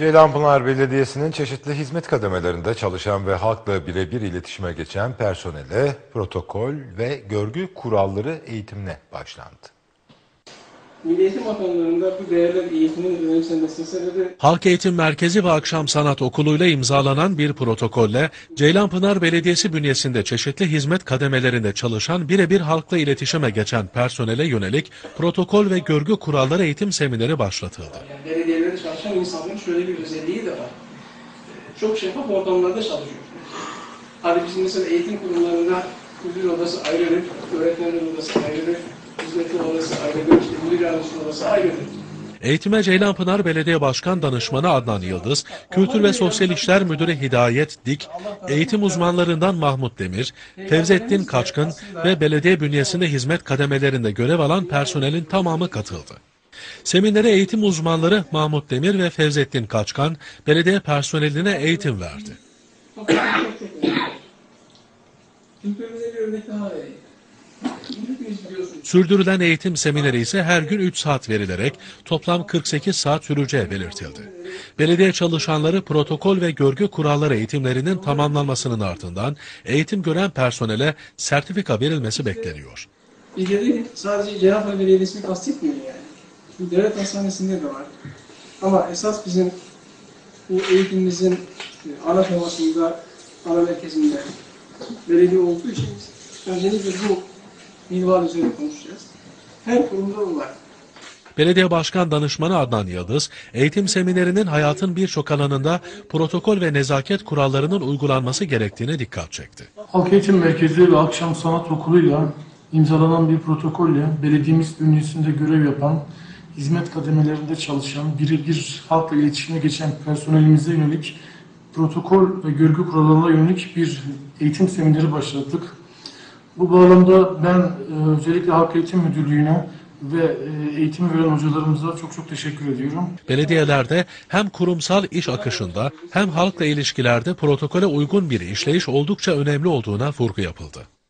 Ceylanpınar Belediyesi'nin çeşitli hizmet kademelerinde çalışan ve halkla birebir iletişime geçen personele protokol ve görgü kuralları eğitimine başlandı. Milli Eğitim Bakanlığı'nda bu değerler eğitiminin önemsenmesinin sebebi... Halk Eğitim Merkezi ve Akşam Sanat Okulu'yla imzalanan bir protokolle Ceylanpınar Belediyesi bünyesinde çeşitli hizmet kademelerinde çalışan birebir halkla iletişime geçen personele yönelik protokol ve görgü kuralları eğitim semineri başlatıldı. Yani belediyelerde çalışan insanların şöyle bir özelliği de var. Çok şeffaf ortamlarda çalışıyor. Hadi bizim mesela eğitim kurumlarında müdür odası ayrıdır, öğretmenler odası ayrıdır, hizmetli odası ayrıdır, işte müdür yardımcısı odası ayrıdır. Eğitime Ceylanpınar Belediye Başkan Danışmanı Adnan Yıldız, Kültür ve Sosyal İşler Müdürü Hidayet Dik, eğitim uzmanlarından Mahmut Demir, Fevzettin Kaçkın ve belediye bünyesinde hizmet kademelerinde görev alan personelin tamamı katıldı. Seminere eğitim uzmanları Mahmut Demir ve Fevzettin Kaçkan, belediye personeline eğitim verdi. Sürdürülen eğitim semineri ise her gün 3 saat verilerek toplam 48 saat süreceği belirtildi. Belediye çalışanları protokol ve görgü kuralları eğitimlerinin tamamlanmasının ardından eğitim gören personele sertifika verilmesi bekleniyor. Biz dedik sadece Ceylanpınar Belediyesi'ni kastetmiyor yani. Bu devlet hastanesinde de var. Ama esas bizim bu eğitimimizin ana temasında, ana merkezinde belediye olduğu için öncelikle bu minval üzerine konuşacağız. Her kurumda bu var. Belediye Başkan Danışmanı Adnan Yıldız, eğitim seminerinin hayatın birçok alanında protokol ve nezaket kurallarının uygulanması gerektiğine dikkat çekti. Halk Eğitim Merkezi ve Akşam Sanat Okulu'yla imzalanan bir protokolle belediyemiz bünyesinde görev yapan, hizmet kademelerinde çalışan, birebir halkla iletişime geçen personelimize yönelik protokol ve görgü kurallarına yönelik bir eğitim semineri başlattık. Bu bağlamda ben özellikle Halk Eğitim Müdürlüğü'ne ve eğitimi veren hocalarımıza çok teşekkür ediyorum. Belediyelerde hem kurumsal iş akışında hem halkla ilişkilerde protokole uygun bir işleyiş oldukça önemli olduğuna vurgu yapıldı.